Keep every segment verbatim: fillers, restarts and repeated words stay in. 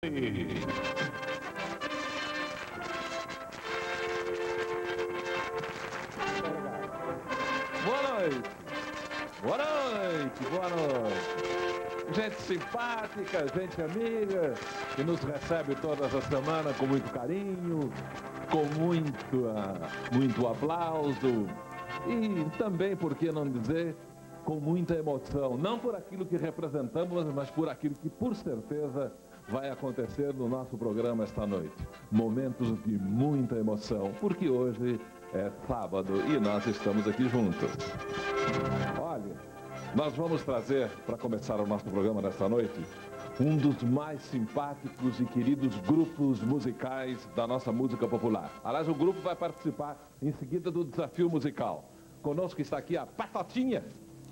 Boa noite, boa noite, boa noite. Gente simpática, gente amiga, que nos recebe todas as semanas com muito carinho, com muito, uh, muito aplauso e também, por que não dizer, com muita emoção. Não por aquilo que representamos, mas por aquilo que, por certeza, vai acontecer no nosso programa esta noite. Momentos de muita emoção, porque hoje é sábado e nós estamos aqui juntos. Olha, nós vamos trazer, para começar o nosso programa nesta noite, um dos mais simpáticos e queridos grupos musicais da nossa música popular. Aliás, o grupo vai participar em seguida do desafio musical. Conosco está aqui a Patotinha.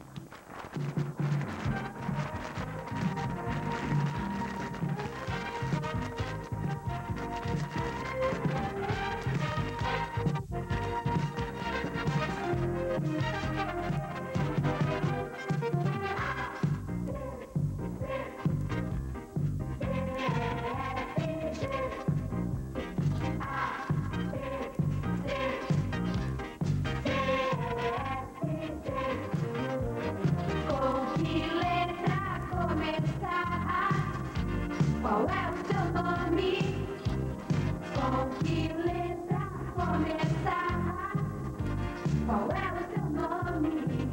Qual é o seu nome? Com que letra começar? Qual é o seu nome?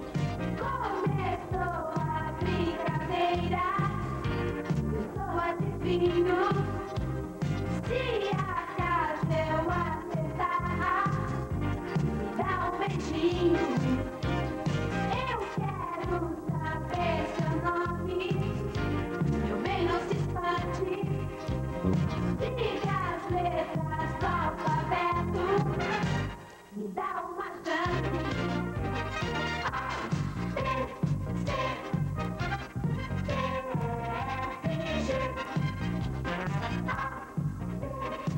Começou a brincadeira. Eu sou adivinho. Se acaso eu acertar, me dá um beijinho. Eu quero saber seu nome. Meu bem, não se espante. Diga as letras do alfabeto. Me dá uma chance. A, B, C, D, E, F, G. A, B,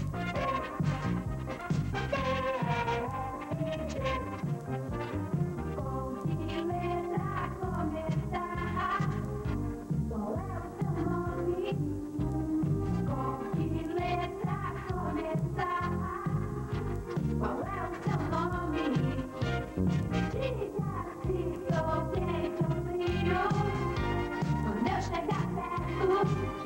C, D, E, F, G. Com que letra começar? Qual é o seu nome? Com que letra começar? Qual é o seu nome? Diga se sou quente ou frio. Quando eu chegar perto,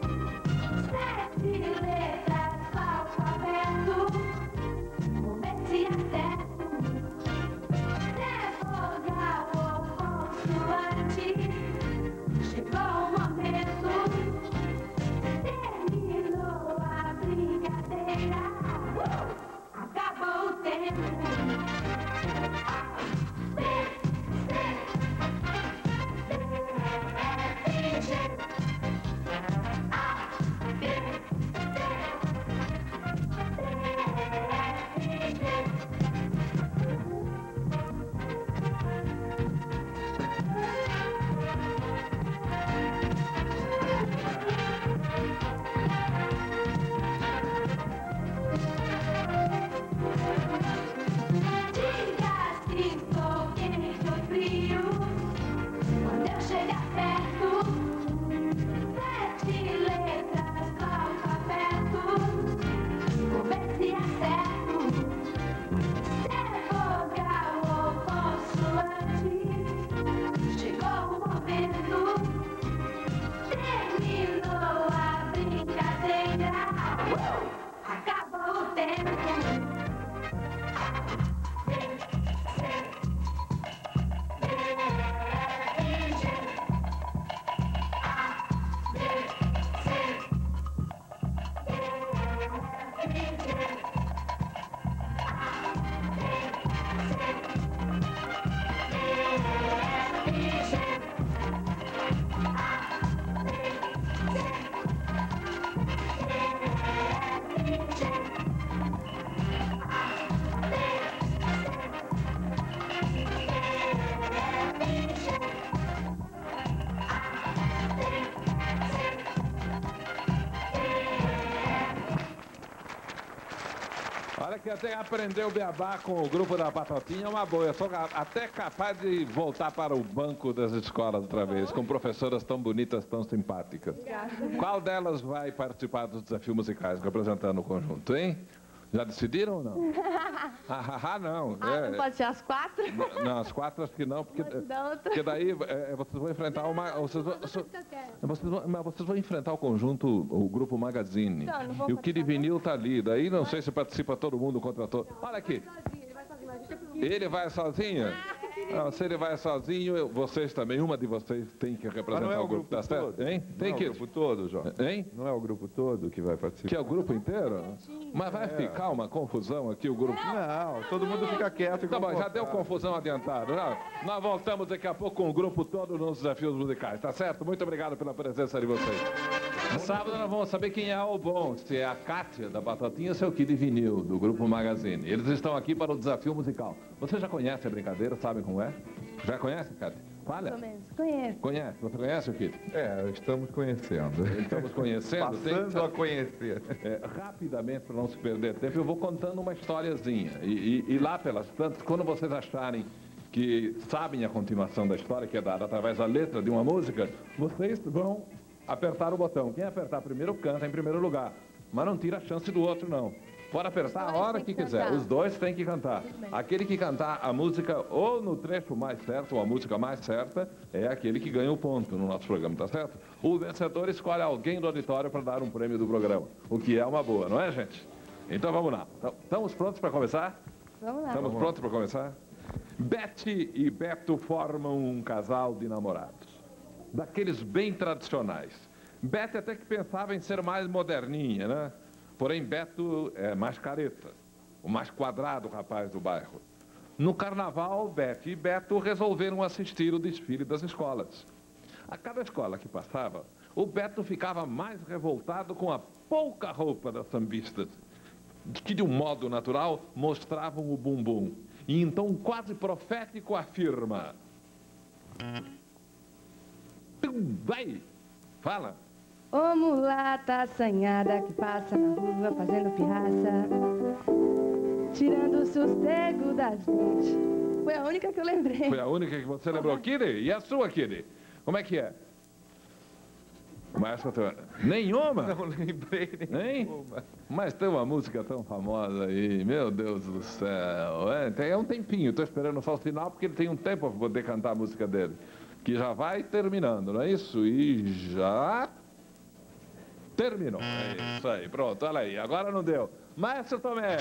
sete letras do alfabeto. Vou ver se acerto. Se é vogal ou consoante. Chegou o momento, terminou a brincadeira, acabou o tempo. A, B, C, D, E, F, G. A, B, C, D, E, F, G. Diga se sou quente ou frio. Quando eu chegar perto, sete letras do alfabeto. Vou ver se acerto. Se é vogal ou consoante. Chegou o momento, terminou a brincadeira, acabou o tempo. Olha que até aprender o beabá com o grupo da Batatinha é uma boa. Eu sou até capaz de voltar para o banco das escolas outra vez, com professoras tão bonitas, tão simpáticas. Qual delas vai participar dos desafios musicais, representando o conjunto, hein? Já decidiram ou não? Ah, ah, não. Ah, é, não pode ser as quatro? Não, as quatro acho que não, porque, porque daí é, vocês vão enfrentar uma. Vocês vão, vocês, vocês vão, mas vocês vão enfrentar o conjunto, o grupo Magazine. Não, não vou e o Kid participar, Vinil tá ali. Daí não sei se participa todo mundo contra todo. Olha aqui. Ele vai sozinho? Não, se ele vai sozinho, eu- vocês também, uma de vocês tem que Mas representar não é o o grupo, grupo tá certo? todo? Hein? Não Tem é que. o grupo todo, João? Hein? Não é o grupo todo que vai participar? Que é o grupo inteiro? Mas vai ficar uma confusão aqui, o grupo. Não, todo mundo fica quieto e Tá bom, já confortável. deu confusão adiantada. Não? Nós voltamos daqui a pouco com o grupo todo nos desafios musicais, tá certo? Muito obrigado pela presença de vocês. Sábado nós vamos saber quem é o bom, se é a Kátia da Batatinha ou se é o Kid Vinil, do grupo Magazine. Eles estão aqui para o desafio musical. Você já conhece a brincadeira, sabe como é? Já conhece, Kátia? Fala. Mais ou menos. Conheço. Conhece? Você conhece o Kid? É, estamos conhecendo. Estamos conhecendo. Tem- Passando a conhecer. É, rapidamente, para não se perder tempo, eu vou contando uma historiazinha. E, e- e lá pelas tantas, quando vocês acharem que sabem a continuação da história, que é dada através da letra de uma música, vocês vão apertar o botão. Quem apertar primeiro canta em primeiro lugar. Mas não tira a chance do outro, não. Pode apertar a Os dois hora têm que que quiser. cantar. Os dois têm que cantar. bem. Aquele que cantar a música ou no trecho mais certo, ou a música mais certa, é aquele que ganha o ponto no nosso programa, tá certo? O vencedor escolhe alguém do auditório para dar um prêmio do programa, o que é uma boa, não é, gente? Então vamos lá. Então, estamos prontos para começar? Vamos lá. Estamos prontos para começar? Betty e Beto formam um casal de namorados, daqueles bem tradicionais. Betty até que pensava em ser mais moderninha, né? Porém, Beto é mais careta, o mais quadrado rapaz do bairro. No carnaval, Betty e Beto resolveram assistir o desfile das escolas. A cada escola que passava, o Beto ficava mais revoltado com a pouca roupa das sambistas, que de um modo natural mostravam o bumbum. E então, quase profético, afirma: Tum, vai, fala. Ô mulata assanhada que passa na rua fazendo pirraça, tirando o sossego da gente. Foi a única que eu lembrei. Foi a única que você lembrou. Kid, e a sua, Kid? Como é que é? Mas, nenhuma? Não lembrei Hein? nenhuma. Mas tem uma música tão famosa aí, meu Deus do céu. É, tem um tempinho, estou esperando só o final, porque ele tem um tempo para poder cantar a música dele. Que já vai terminando, não é isso? E já terminou. É isso aí, pronto, olha aí. Agora não deu. Maestro Tomé.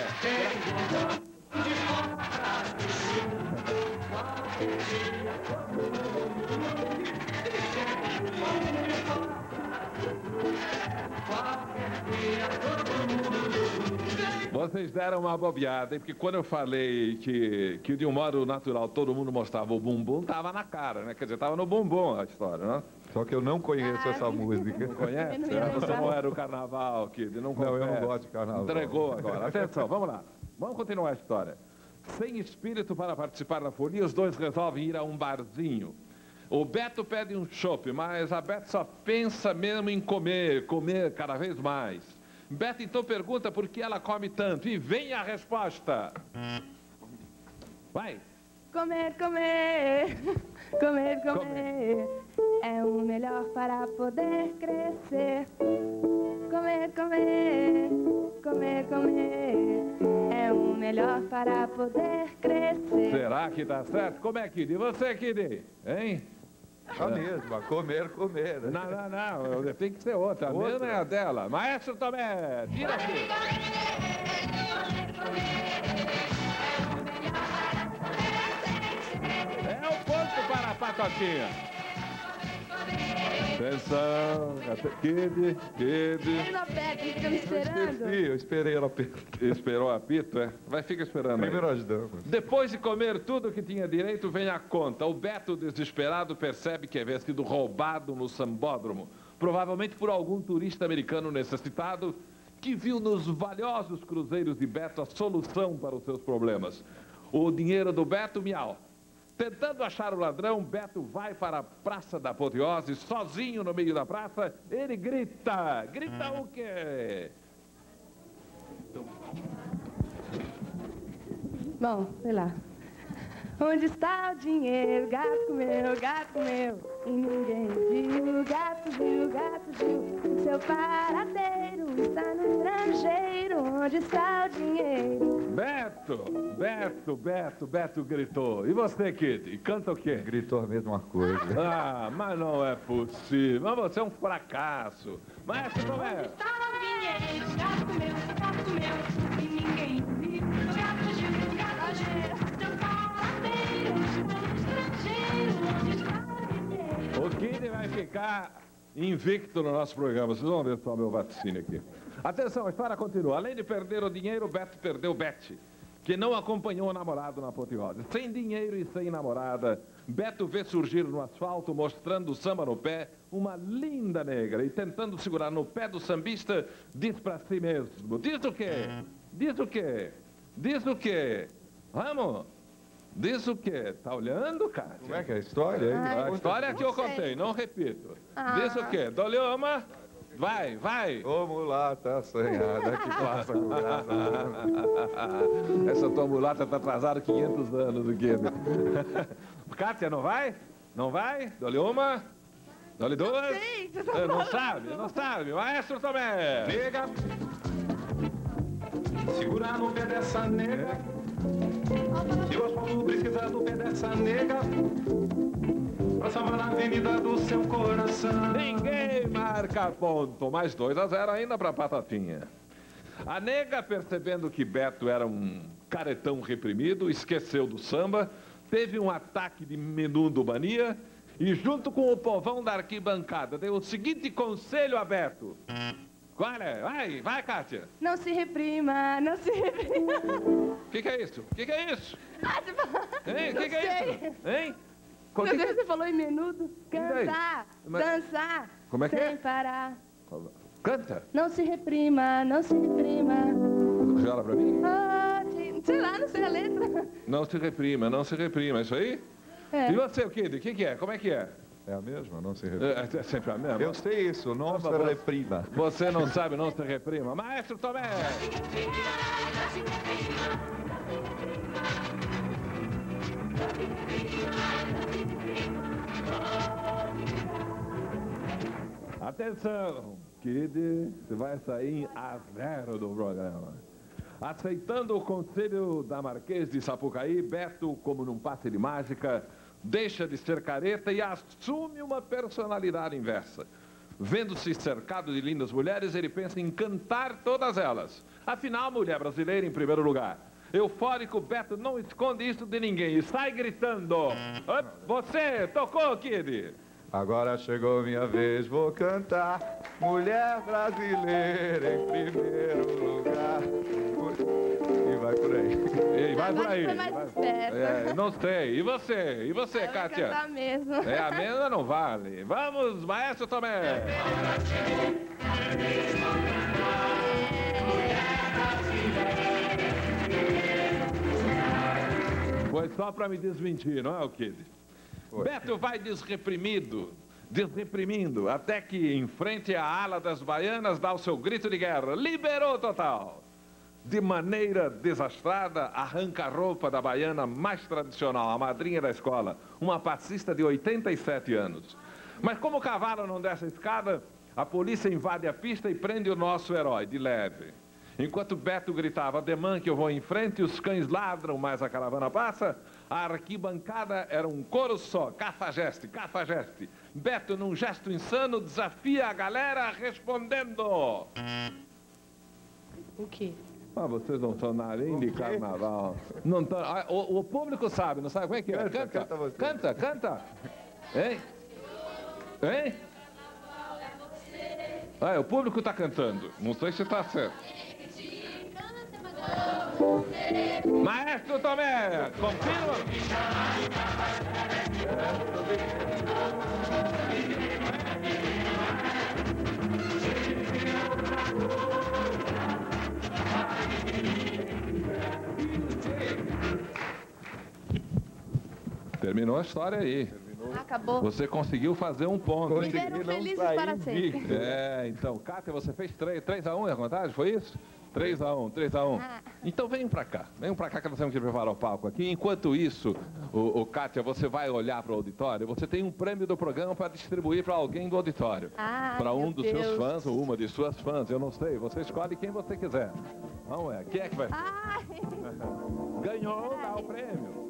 Vocês deram uma bobeada, hein? Porque quando eu falei que, que de um modo natural todo mundo mostrava o bumbum, tava na cara, né? Quer dizer, tava no bumbum a história, né? Só que eu não conheço essa música. Não conhece? Eu não ia Ah, Você lembrar. não era o carnaval, Kid, não Não, eu não confessa. gosto de carnaval. Entregou agora. Atenção, vamos lá. Vamos continuar a história. Sem espírito para participar da folia, os dois resolvem ir a um barzinho. O Beto pede um chopp, mas a Beto só pensa mesmo em comer, comer cada vez mais. Beto então pergunta por que ela come tanto e vem a resposta. Vai. Comer, comer, comer, comer, é o melhor para poder crescer. Comer, comer, comer, comer, é o melhor para poder crescer. Será que tá certo? Como é, Kid? E você, Kid? Hein? A mesma, comer, comer. Não, não, não. eu- Tem que ser outra. A Outra? mesma é a dela. Maestro Tomé, tira aqui. É o ponto para a patotinha. Atenção. Kid, Kid. Ele não aperta, ele fica me esperando. Esqueci, eu esperei ela perguntar. Esperou o apito, é? Vai, fica esperando aí. Primeiro as damas. Depois de comer tudo que tinha direito, vem a conta. O Beto, desesperado, percebe que havia sido roubado no sambódromo. Provavelmente por algum turista americano necessitado que viu nos valiosos cruzeiros de Beto a solução para os seus problemas. O dinheiro do Beto, miau. Tentando achar o ladrão, Beto vai para a Praça da Apoteose, sozinho no meio da praça. Ele grita. Grita o quê? Bom, sei lá. Onde está o dinheiro? Gato comeu, gato comeu. E ninguém viu. Gato viu, gato viu. Seu paradeiro está no estrangeiro. Onde está o dinheiro? Beto, Beto, Beto, Beto gritou. E você, Kid? Canta o quê? Gritou a mesma coisa. Ah, mas não é possível. Mas você é um fracasso. Maestro Tomé. Está o dinheiro, gato comeu, gato comeu. E ninguém viu. Gato viu, gato viu. Seu paradeiro está no estrangeiro. Onde está o dinheiro? O Kid vai ficar invicto no nosso programa. Vocês vão ver só meu vaticínio aqui. Atenção, a história continua. Além de perder o dinheiro, Beto perdeu Bete, que não acompanhou o namorado na apoteose. Sem dinheiro e sem namorada, Beto vê surgir no asfalto, mostrando o samba no pé, uma linda negra. E tentando segurar no pé do sambista, diz pra si mesmo. Diz o quê? Diz o quê? Diz o quê? Vamos? Diz o quê? Tá olhando, cara? Como é que é a história? hein? Ai, A história é que eu Não sei. contei, não repito. Ah. Diz o quê? Dolioma? Vai, vai. Ô mulata assanhada que passa com graça. Essa tua mulata tá atrasada quinhentos anos, o quê? Kátia, não vai? Não vai? Dole uma? Dole duas? sei, você tá Eh, Não falando. sabe, não sabe. Maestro Tomé. Nega, segura no pé dessa nega. Se o asfalto precisa do pé dessa nega, pra salvar na avenida do seu coração. Ninguém marca ponto. Mais dois a zero ainda pra Patatinha. A nega, percebendo que Beto era um caretão reprimido, esqueceu do samba, teve um ataque de menudomania e, junto com o povão da arquibancada, deu o seguinte conselho a Beto. Qual é? Vai, vai, Kátia. Não se reprima, não se reprima. O que, que é isso? O que, que é isso? Ah, você fala- Hein? O Não que, que é sei. isso? Hein? Co- Meu que que- Deus, você falou em menudo. daí? Cantar, Mas- dançar, Como é que sem é? parar. Canta. Não se reprima, não se reprima. Joga pra mim. Ah, de- sei lá, não sei a letra. Não se reprima, não se reprima. É isso aí? É. E você, Kid? O que, que é? Como é que é? É a mesma? Não se repete. É, é sempre a mesma? Eu sei isso, não se mas- reprima. Você não sabe, não se reprima. Maestro Tomé! Atenção, Kid, você vai sair a zero do programa. Aceitando o conselho da Marquês de Sapucaí, Beto, como num passe de mágica, deixa de ser careta e assume uma personalidade inversa. Vendo-se cercado de lindas mulheres, ele pensa em cantar todas elas. Afinal, mulher brasileira em primeiro lugar. Eufórico, Beto não esconde isso de ninguém e sai gritando. Op, você, tocou, Kid? Agora chegou minha vez, vou cantar. Mulher brasileira em primeiro lugar. E vai por aí. E vai por Agora aí. foi mais vai- esperta. É, não sei. E você? E você, Ela vai Kátia? cantar mesmo. É, a mesma não vale. Vamos, Maestro Tomé. Foi só para me desmentir, não é, o Kid? Foi. Beto vai desreprimido, desreprimindo, até que, em frente à ala das baianas, dá o seu grito de guerra. Liberou total. De maneira desastrada, arranca a roupa da baiana mais tradicional, a madrinha da escola, uma passista de oitenta e sete anos. Mas como o cavalo não desce a escada, a polícia invade a pista e prende o nosso herói, de leve. Enquanto Beto gritava, ademã que eu vou em frente, os cães ladram, mas a caravana passa, a arquibancada era um coro só, cafajeste, cafajeste. Beto, num gesto insano, desafia a galera respondendo. O quê? Ah, vocês não estão na nem de carnaval. Não tão, ah, o, o público sabe, não sabe como é que é? Canta, Canta, canta você. canta, canta. Hein? Hein? Ah, o público está cantando. Não sei se está certo. Maestro Tomé, confirma? Terminou a história aí. Acabou. Você conseguiu fazer um ponto. Viveram não felizes sair para sempre. invicto. É, então, Kátia, você fez três a um, é a contagem? Foi isso? três a um, três a um. Ah. Então venham pra cá. Venham pra cá que nós temos que preparar o palco aqui. Enquanto isso, o, o Kátia, você vai olhar para o auditório. Você tem um prêmio do programa para distribuir para alguém do auditório. Ai, Para um meu dos Deus. seus fãs ou uma de suas fãs. Eu não sei. Você escolhe quem você quiser. Vamos ver. Quem é que vai? Ai, Ganhou, dá o prêmio.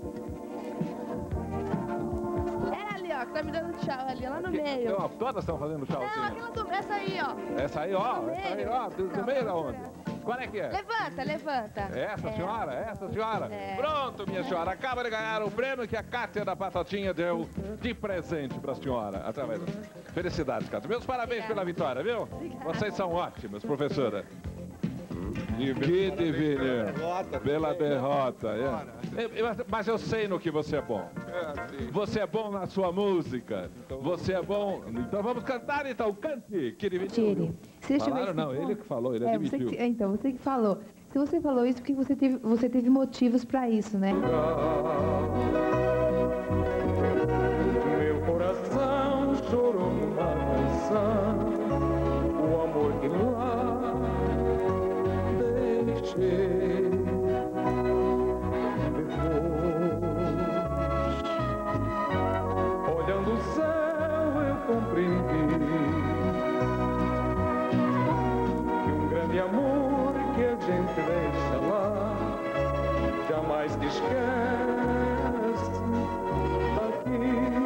é ali, ó, que tá me dando tchau ali, lá no Que- meio. Então, todas estão fazendo Não, tchauzinho. aquela do... Essa aí, ó. Essa aí, ó. No Essa aí, meio. ó. Do, do Não, meio não, aonde? Qual é que é? Levanta, levanta. Essa É. senhora, essa senhora. É. Pronto, minha senhora, acaba de ganhar o prêmio que a Kátia da Batatinha deu de presente para a senhora. Através. Felicidades, Kátia. Meus parabéns Obrigada. pela vitória, viu? Obrigada. Vocês são ótimas, professora. Que divino. Pela derrota. É. Eu- eu- Mas eu sei no que você é bom. Você é bom na sua música. Você é bom. Então vamos cantar, então. Cante. Que divino. Tire. Se eu Falaram? tivesse- Não, ele que falou, ele É, você admitiu. que, é, então, você que falou. Se você falou isso, porque você teve, você teve motivos pra isso, né? Meu coração chorou numa canção, o amor que lá deixei. Depois, olhando o céu, eu compreendi que um grande amor que a gente deixa lá jamais te esquece daqui.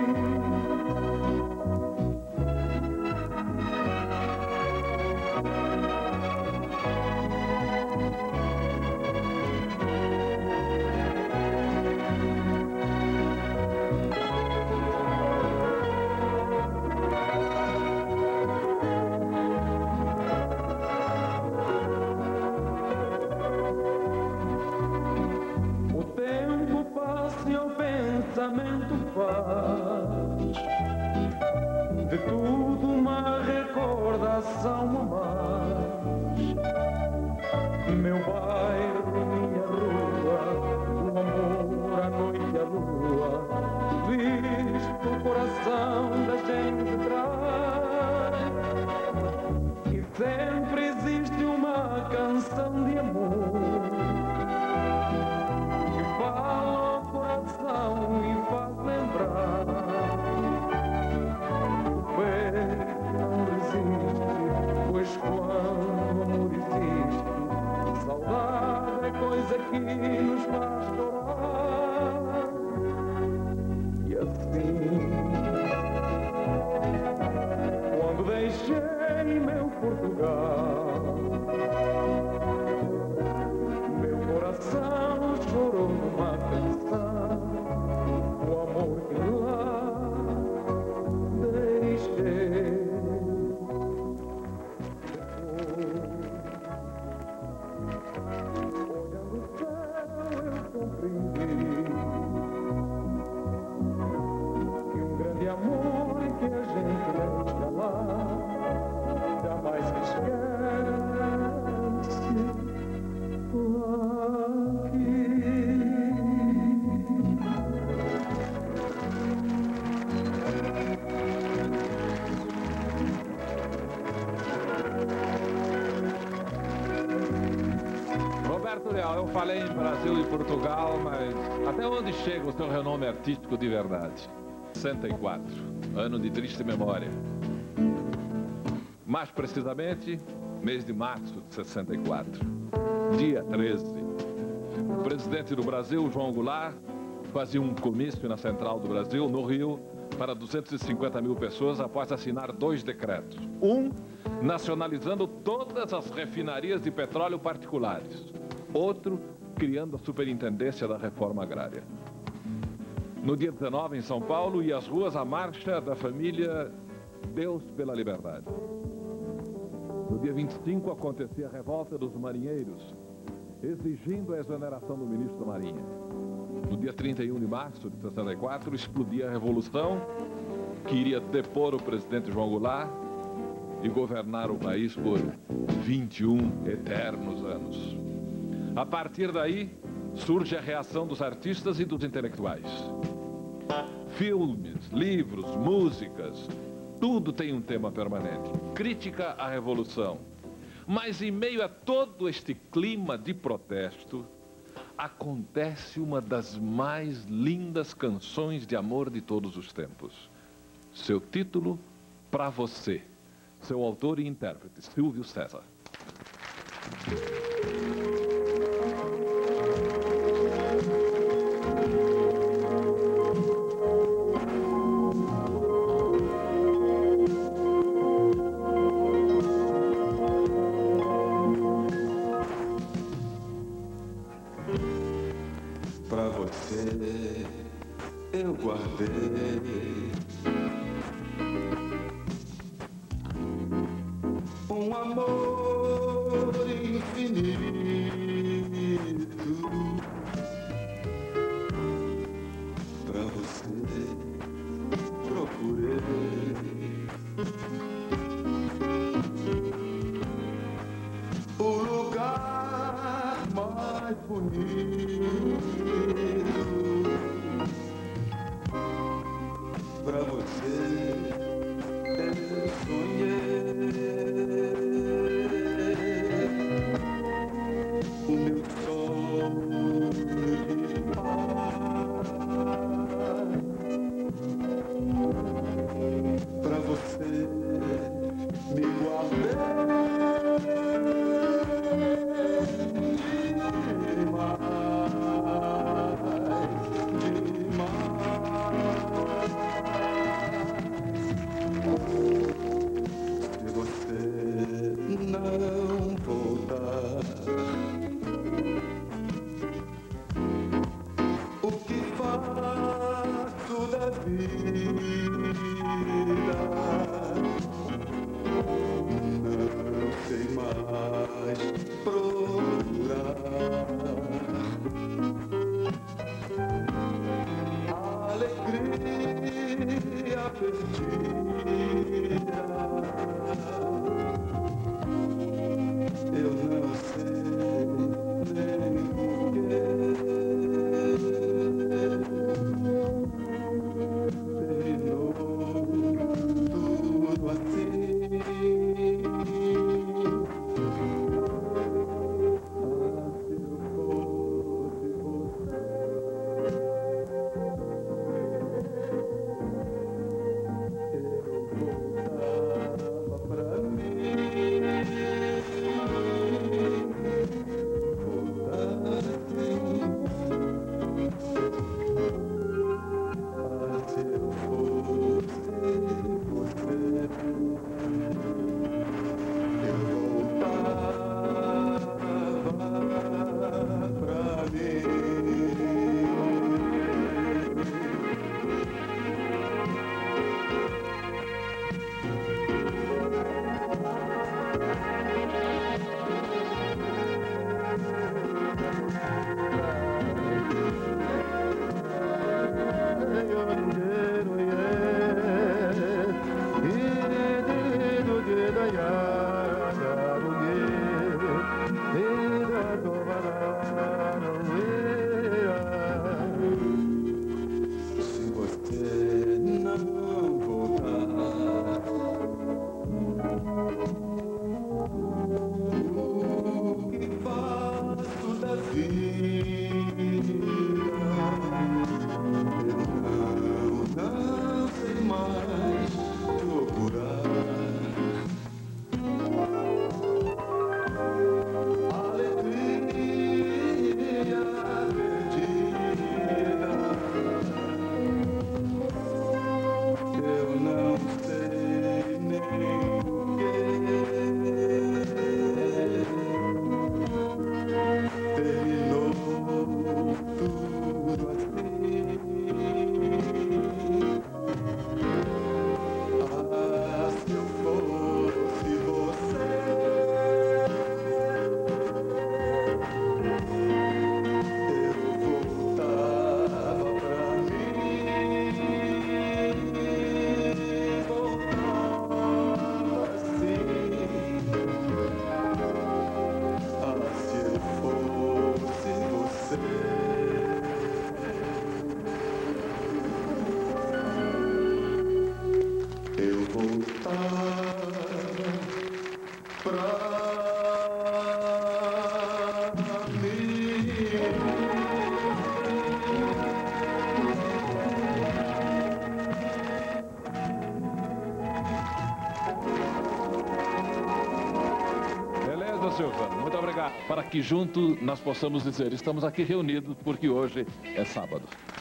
O tempo passa e o pensamento faz de tudo uma recordação a mais. Meu bairro, minha rua, o amor, a noite, a lua, visto o coração da gente traz. E sempre existe uma canção de amor que fala ao coração e faz lembrar. O peito não resiste, pois quando o amor existe, saudade é coisa que nos faz chorar. E assim, quando deixei meu Portugal, meu coração chorou numa canção, o amor que lá deixei. Depois, olhando o céu, eu compreendi que um grande amor que a gente deixa lá jamais se esquece. Roberto Leal, eu falei em Brasil e Portugal, mas até onde chega o seu renome artístico de verdade? sessenta e quatro, ano de triste memória. Mais precisamente, mês de março de sessenta e quatro, dia treze. O presidente do Brasil, João Goulart, fazia um comício na Central do Brasil, no Rio, para duzentas e cinquenta mil pessoas após assinar dois decretos. Um, nacionalizando todas as refinarias de petróleo particulares. Outro, criando a Superintendência da Reforma Agrária. No dia dezenove, em São Paulo, ia às ruas a marcha da família Deus pela Liberdade. No dia vinte e cinco, acontecia a revolta dos marinheiros, exigindo a exoneração do ministro da Marinha. No dia trinta e um de março de sessenta e quatro, explodia a Revolução, que iria depor o presidente João Goulart e governar o país por vinte e um eternos anos. A partir daí, surge a reação dos artistas e dos intelectuais. Filmes, livros, músicas, tudo tem um tema permanente. Crítica à Revolução. Mas em meio a todo este clima de protesto, acontece uma das mais lindas canções de amor de todos os tempos. Seu título, Pra Você. Seu autor e intérprete, Silvio César. Pra você eu guardei um amor infinito. Pra você procurei o lugar mais bonito. Pra você eu sonhei o meu sonho de paz. Pra você me guardei demais, se você não voltar, o que faço da vida? Não sei mais procurar a alegria perdida. Eu não sei nem porquê terminou tudo assim. Ah, se eu fosse você, Silvano. Muito obrigado. Para que junto nós possamos dizer, estamos aqui reunidos porque hoje é sábado.